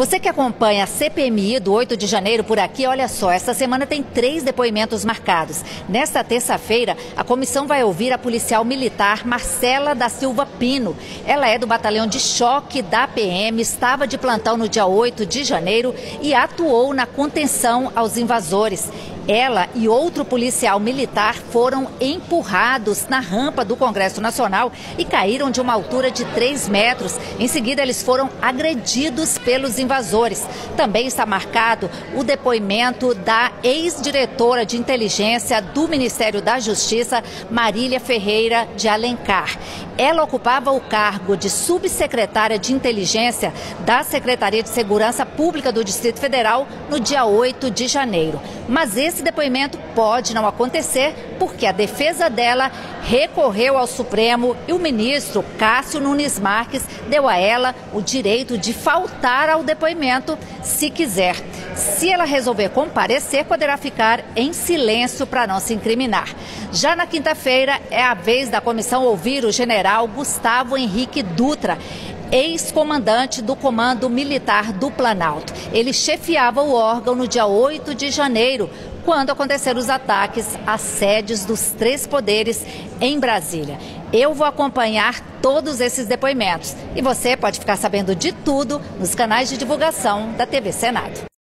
Você que acompanha a CPMI do 8 de janeiro por aqui, olha só, essa semana tem 3 depoimentos marcados. Nesta terça-feira, a comissão vai ouvir a policial militar Marcela da Silva Pino. Ela é do batalhão de choque da PM, estava de plantão no dia 8 de janeiro e atuou na contenção aos invasores. Ela e outro policial militar foram empurrados na rampa do Congresso Nacional e caíram de uma altura de 3 metros. Em seguida, eles foram agredidos pelos invasores. Também está marcado o depoimento da ex-diretora de inteligência do Ministério da Justiça, Marília Ferreira de Alencar. Ela ocupava o cargo de subsecretária de inteligência da Secretaria de Segurança Pública do Distrito Federal no dia 8 de janeiro. Mas esse depoimento pode não acontecer porque a defesa dela recorreu ao Supremo e o ministro Cássio Nunes Marques deu a ela o direito de faltar ao depoimento se quiser. Se ela resolver comparecer, poderá ficar em silêncio para não se incriminar. Já na quinta-feira é a vez da comissão ouvir o general Gustavo Henrique Dutra, ex-comandante do Comando Militar do Planalto. Ele chefiava o órgão no dia 8 de janeiro, quando aconteceram os ataques às sedes dos 3 poderes em Brasília. Eu vou acompanhar todos esses depoimentos e você pode ficar sabendo de tudo nos canais de divulgação da TV Senado.